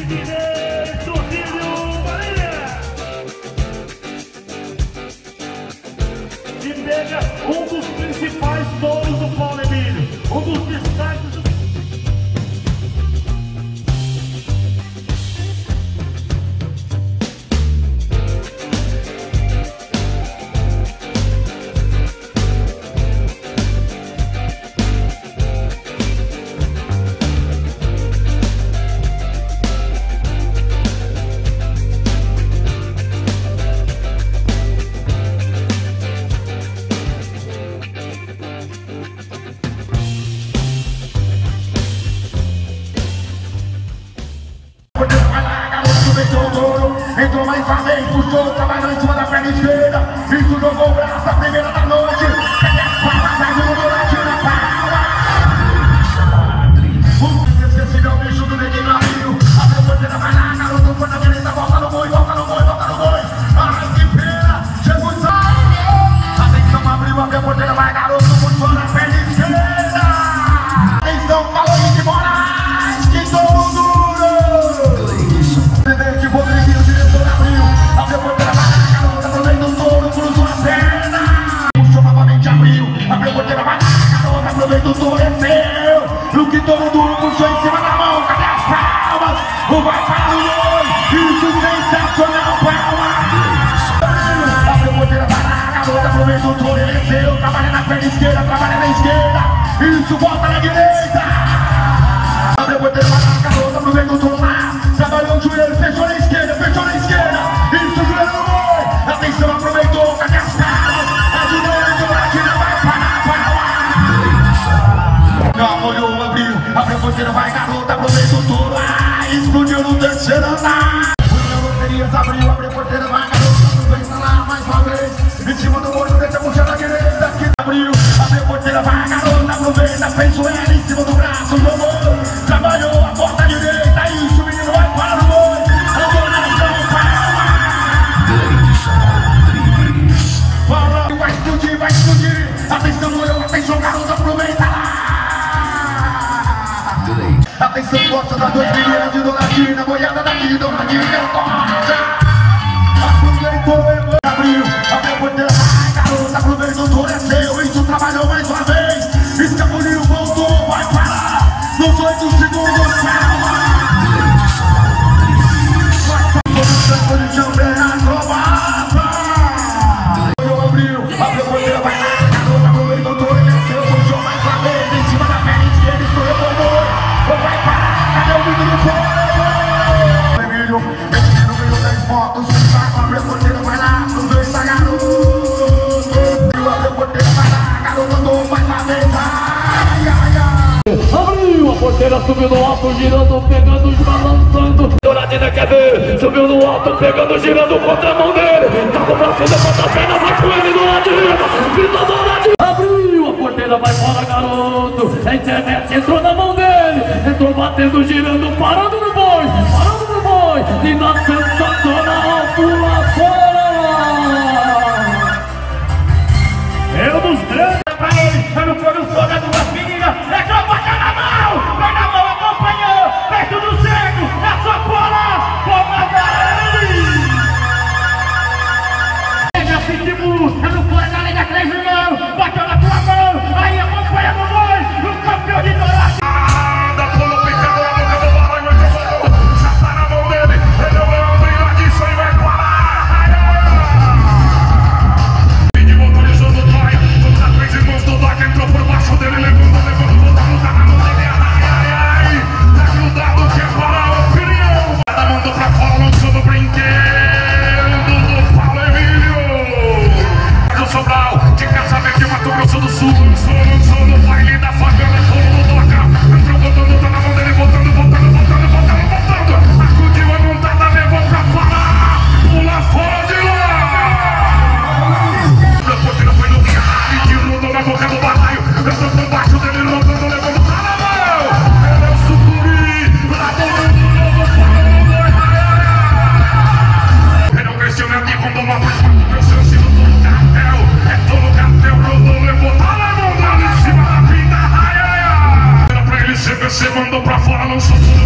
Um dos principais touros do Paulo Emílio, um dos destaques do... Entrou mais uma vez, puxou, trabalhou em cima da perna esquerda. Isso, jogou o braço, a primeira da noite. Pega as palmas, ajuda o latino na palma. O inesquecível bicho do neguinho abriu. Abriu a bandeira, vai lá, garoto, foi na direita, volta no boi, volta no boi, volta no boi. Ai, que pena, chegou o sangue. Atenção, abriu a bandeira, vai, garoto, puxou na perna esquerda. Atenção, falou de Moraes, que touro duro. Presidente Rodriguinho, diretor abriu. Abriu a porteira, vai lá, garota, aproveita o touro, cruzou a perna. Puxou novamente, abriu. Abriu a porteira, vai lá, garota, aproveita o touro, desceu. O que touro duro puxou em cima da mão, cadê as palmas? O vai para o gol. Isso, sensacional, palmas. Abriu a porteira, vai lá, garota, aproveita o touro, desceu. Trabalha na perna esquerda, trabalha na esquerda. Isso, volta na direita. Abriu a porteira, vai lá, garota, aproveita o touro lá. Trabalhou o joelho, fechou na esquerda, fechou na esquerda. Isso, o joelho no boi. Atenção, aproveitou, cadê as caras? Ajudando, a tira vai parar, para lá. Não, olhou, abriu a porteira, vai, garota, aproveita o touro. Ah, explodiu no terceiro andar. União Loterias abriu a porteira, vai, garota, aproveita lá mais uma vez. Em cima do olho, deixa puxar na direita. Aqui abriu a porteira, vai, garota, aproveita. Fez o L em cima do braço, jogou. Trabalhou a porta direita, isso, o menino vai para o boi. Andou nas mãos, para vai explodir, vai explodir. Atenção, olhou, atenção, garoto, aproveita lá. Atenção, gosta da 2 milhões de Donadina, boiada daqui, Donadina, corta. Aproveitou, abriu a porteira, vai, garoto, aproveita o touro, é seu. Isso, trabalhou mais uma vez. Escapuliu, voltou, vai parar. Nos 8 segundos, calma. Eu abriu, abriu a porteira, vai lá, garota, aproveita o touro, desceu, puxou mais uma vez, em cima da perna esquerda, escorreu o boi, vai parar, cadê o vídeo do boi? Emílio, esse no meio 10 motos, abriu a porteira, vai lá, aproveita, garoto. Abriu a porteira, vai lá, garoto, andou mais uma vez, ai, ai, ai. Abriu a porteira, subiu no alto, girando, pegando, balançando. Donadina quer ver, subiu no alto, pegando, girando contra a mão dele. Tá com o braço, levanta a perna, vai com ele, Donadina. Grita, Donadina. Abriu a porteira, vai fora, garoto. A internet entrou na mão dele. Entrou batendo, girando, parando no boi. Parando no boi. Linda, sensacional, pula fora. É um dos grandes. Pra ele, tá no foro, foda duas meninas. É tropa, tá na mão, acompanhou, fez tudo certo, é só bola, bola dele! Pega, pitbull, é no fora da Liga 3, irmão, bateu na tua mão, aí acompanha no boi, o campeão de Dourado. Da pula, picando a boca do balão, já tá na mão dele, ele é o Leandrinho, disso aí vai parar! Vídeo motorizando o Dóia, todas as 3 irmãos do Dóia entrou por baixo dele, levando, tá na mão dele, ai, tá grudado, quer falar a opinião. Ela mandou pra fora, lançou no brinquedo do Paulo Emílio. Do Sobral, de Caçamento de Mato Grosso do Sul, lançou no baile da favela, todo no Doca. Entrou botando, tá na mão dele, voltando. Acudiu a montada, levou pra fora, pula fora de lá. A porteira foi no caralho, tirou na boca do balaio. Entrou por baixo dele, levando, levou pra mão. Ele é o Sucuri, lá do novo Paulo. Ele é o Cristiano aqui com uma mais forte, meu chance no todo cartel. É todo cartel, rodou, levou, tá levando lá em cima da pinta. Era pra ele CBC, mandou pra fora, lançou tudo.